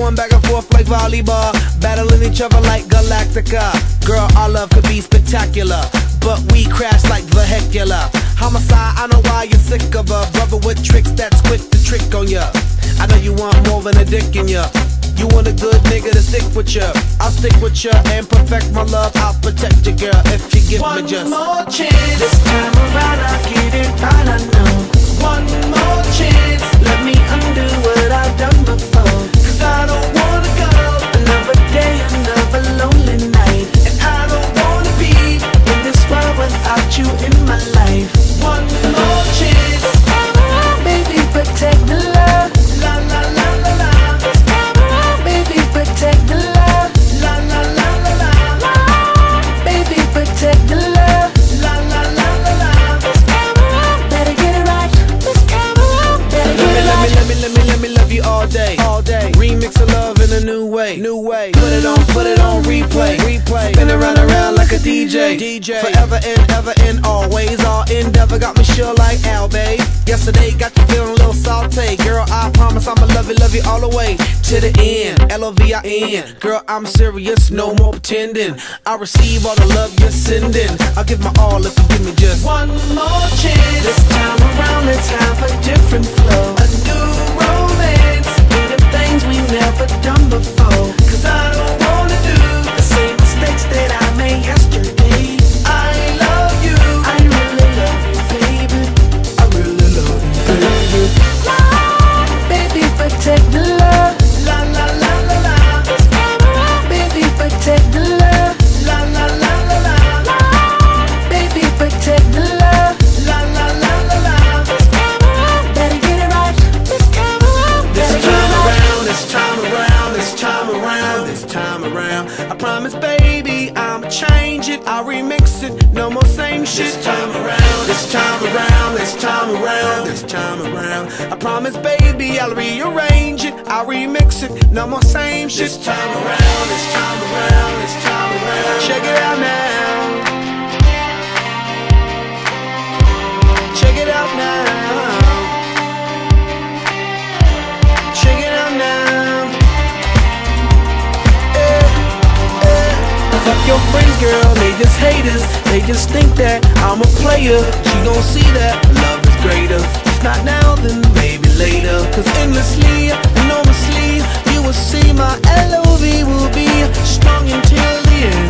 going back and forth like volleyball, battling each other like Galactica. Girl, our love could be spectacular, but we crash like vehicular. Homicide, I know why you're sick of a brother with tricks that's quick to trick on ya. I know you want more than a dick in ya. You want a good nigga to stick with ya. I'll stick with ya and perfect my love. I'll protect you, girl, if you give me just one more chance. This time around I'll get it right, I know. One more chance. Let me undo what I've done before. Cause I don't wanna go another day, another lonely night. And I don't wanna be in this world without you in my life. One more chance. Baby, protect the love. La la la la la. Baby, protect the love. La la la la la. Baby, protect the love. La la la la la. Better get it right. Better get it right. Let me love you all day, all day. Remix of love in a new way, new way. Put it on replay, replay. Spin around and around like a DJ, DJ. Forever and always. All endeavor got me sure like Al, babe. Yesterday got you feeling a little salty. Girl, I promise I'ma love you all the way to the end. L-O-V-I-N. Girl, I'm serious, no more pretending. I receive all the love you're sending. I'll give my all if you give me just one more chance. This time around it's have a different flow. A new romance. Do the things we never done before. Cause I don't wanna do the same mistakes that I made yesterday. I love you. I really love you, baby. I really love you, baby. Baby, protect the love. La la la la la. Baby, protect the love. La la la la la. Baby, protect the love. La la la la la. Better get it right. This time around. This time around. This time around. This time around. This time around. I promise, baby, I'ma change it. I'll remix it. No more same shit. This time around. This time around. This time around. This time around. I promise, baby, I'll rearrange it. I'll remix it. No more same shit. This time around. This time around. This time around. Check it out now. Check it out now. Check it out now. Fuck your friends, girl, they just haters. They just think that I'm a player. She gon' see that love is greater. If not now, then maybe later. Cause endlessly, enormously, you will see my L-O-V will be strong until the end.